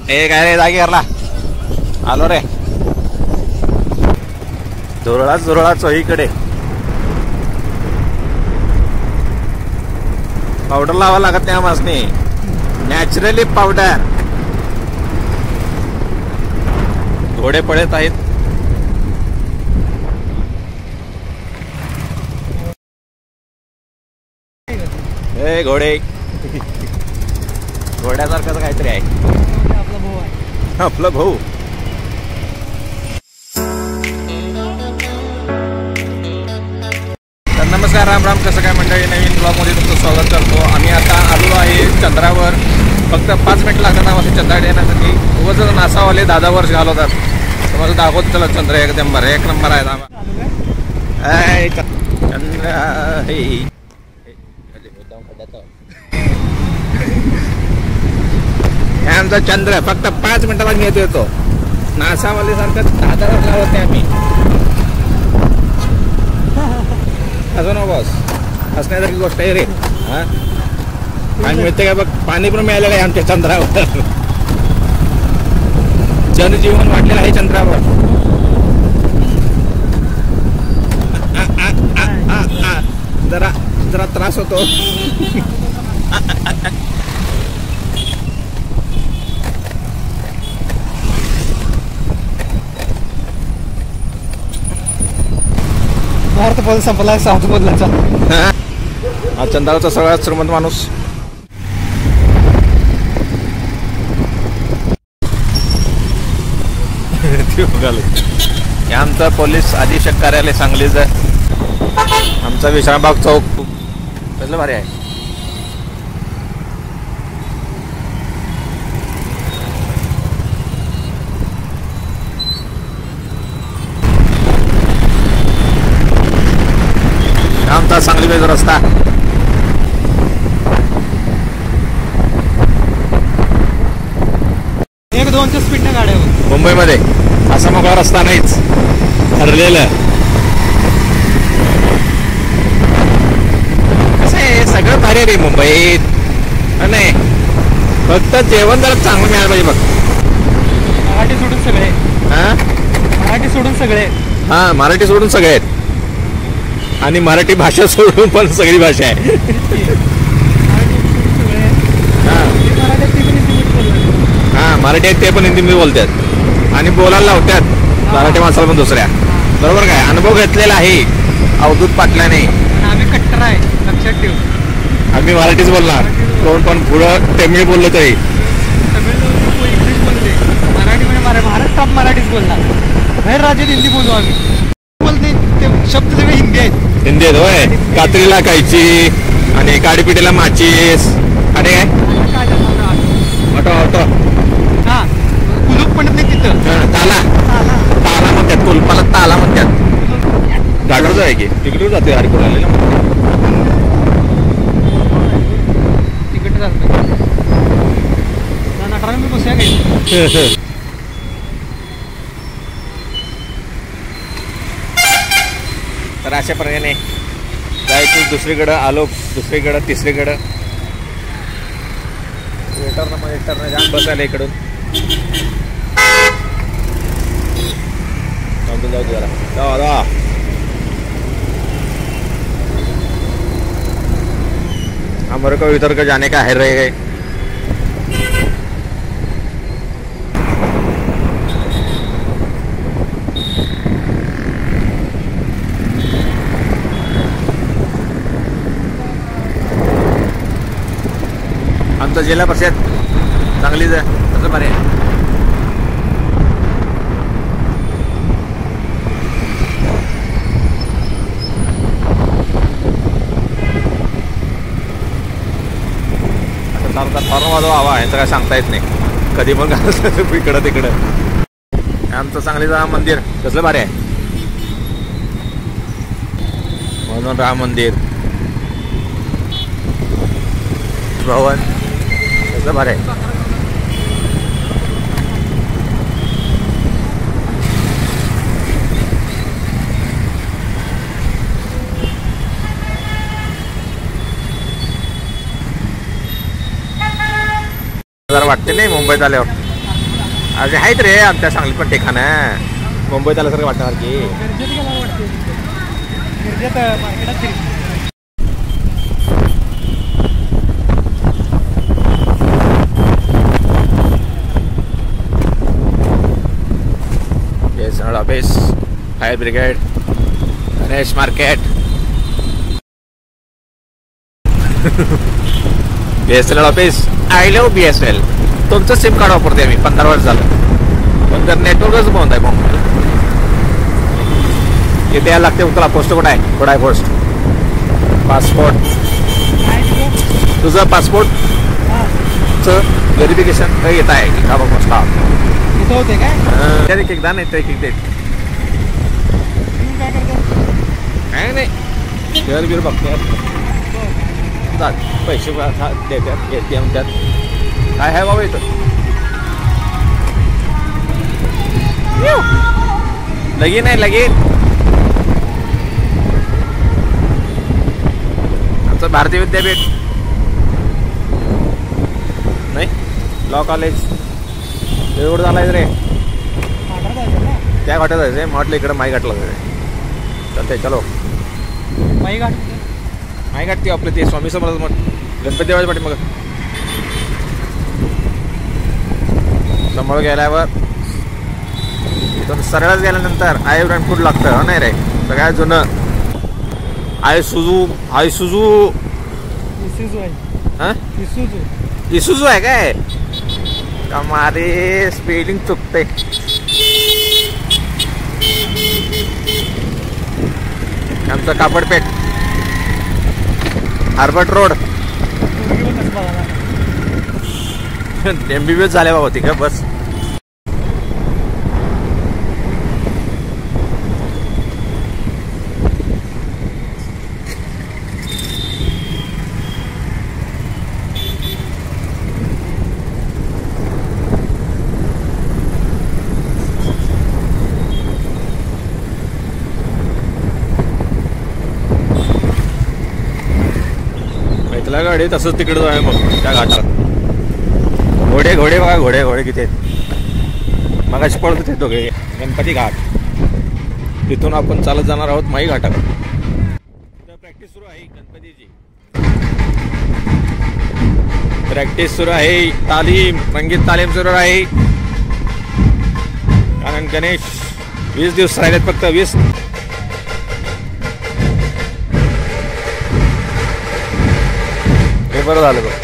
ए काय रे जागी करला आलो रे झुरळा चोहीकडे पावडर लावा लागत नाही आम्हासनी नॅचरली पावडर घोडे पडत आहेत ए घोडे घोड्यासारखं काहीतरी आहे आपला भाऊ तर नमस्कार राम राम कसं काय मंडळी नवीन ब्लॉगमध्ये तुमचं स्वागत करतो आम्ही आता आलो आहे चंद्रावर फक्त 5 मिनिट लागतात आम्हाला चंद्राकडे येण्यासाठी उगाच नासावाले 10 वर्ष घालवतात तुम्हाला दाखवतो चला चंद्र एकदम बरं एक नंबर आहे चंद्र आमचा चंद्र फक्त 5 मिनिटाला घेत येतो नासावाले सारखं 10 वर्ष लावत नाही आम्ही असं ना बॉस हसण्यासारखी गोष्ट आहे रे हा आणि मिळते का बघ पाणी पण मिळालेलं आहे आमच्या चंद्रावर जनजीवन वाढलेलं आहे चंद्रावर जरा त्रास होतो भारत पद संपला साऊथ बदलाचा हा चंद्रावरचा सगळ्यात श्रीमंत माणूस हे आमचं पोलीस अधीक्षक कार्यालय सांगलीच आमचा विश्रामबाग चौक कसलं भारी आहे आमचा सांगली बेज रस्ता एक 2च्या स्पीडने गाड्या मुंबईमध्ये असा मोकळा रस्ता नाहीच ठरलेलं कसं आहे सगळं भारी रे मुंबईत नाही फक्त जेवण जरा चांगलं मिळालं पाहिजे बघ मराठी सोडून सगळे हा मराठी सोडून सगळे हा मराठी सोडून सगळे आहेत आणि मराठी भाषा सोडून पण सगळी भाषा आहे हा मराठी आहेत ते पण हिंदीमध्ये बोलतात आणि बोलायला लावतात मराठी माणसाला पण दुसऱ्या बरोबर काय अनुभव घेतलेला आहे अवधूत पाटलाने आम्ही कट्टर आहे लक्षात ठेव आम्ही मराठीच बोलणार कोण पण पुढं तमिळ बोललो तरी तमिळ इंग्लिश बोलते मराठी म्हणजे महाराष्ट्रात मराठीच बोलणार बाहेर राज्यात हिंदी बोलू आम्ही बोलते ते शब्द सगळे हिंदी आहेत हिंदी आहेत होय कात्रीला कायची आणि काडीपिटीला माचीस आणि काय ऑटो ऑटो हा कुलूप पण नाही तिथं ताला ताला म्हणतात कुलपाला ताला म्हणतात गाडीवर जाय की तिकडे जाते हरिपूर आलेला तिकीट जातं नटरा मी बसूया काही तर अशा प्रकारे जायचं दुसरीकडं आलो दुसरीकडं तिसरीकडं वेटरनं जाम बसायला इकडून जाऊ जरा जाऊ हमारे को इधर का जाने का है रह गए आमचं जिल्हा परिषद चांगलीच आहे तसं बरं आहे फॉर्म हवा यांचं काय सांगता येत नाही कधी पण इकडं तिकडं आमचं सांगलीचं मंदिर कसलं भारी आहे म्हणून राम मंदिर भवन कसलं भारी आहे जरा वाटते नाही मुंबईत आल्यावर असे आहेत रे आमच्या सांगलीत पण ठिकाणं. मुंबईत आल्यासारखं वाटणार की. गर्जेत गेला वाटते. गर्जेत मार्केटात फिर. Office, fire brigade, Ganesh market. BSNL office. I love BSNL. तुमचं सिम कार्ड वापरते मी 15 वर्ष झालं, पण जर नेटवर्कच बंद आहे मग इथे यायला लागते. तुला पोस्ट कुठं आहे? कुठं आहे पोस्ट? पासपोर्ट. तुझं पासपोर्टचं व्हेरिफिकेशन येत आहे की का बघ पोस्टला इथं होते काय? एकदा नाही तर एक देत काय करतो? काय नाही. शेअर बिर बघतात, पैसे देतात, ATM त्यात काय आहे बाबा इथं. लगीन आहे लगीन. आमचं भारतीय विद्यापीठ नाही, लॉ कॉलेज एवढं झालाय रे. त्या घाटात जायचंय म्हटलं, इकडं माई घाटला जायचंय. चालतंय चलो. माई घाट. माई घाट ती आपलं ते स्वामी समर्थ मठ, गणपती देवाच्या पाठी. मग समोर गेल्यावर इथून सरळच गेल्यानंतर आय ब्रँड फूड लागतं. हो नाही रे, सगळ्यात जुनं आयसुजू इसूजू आहे. हा इसूजू. इसूजू आहे काय? हमारे स्पेलिंग चुकते. आमचं कापडपेठ, हार्बर्ट रोड. MBBS झाल्या बाबा ती का बस. मैथला गाडी तसंच तिकडं आहे मग त्या घाटात. घोडे बघा, घोडे किती आहेत. मगाशी पळत होते दोघे. गणपती घाट. तिथून आपण चालत जाणार आहोत माई घाटाकडे. प्रॅक्टिस सुरू आहे गणपतीची. प्रॅक्टिस सुरू आहे, तालीम, संगीत तालीम सुरू आहे. कारण गणेश 20 दिवस राहिलेत फक्त. 20 हे बरं झालं बघ.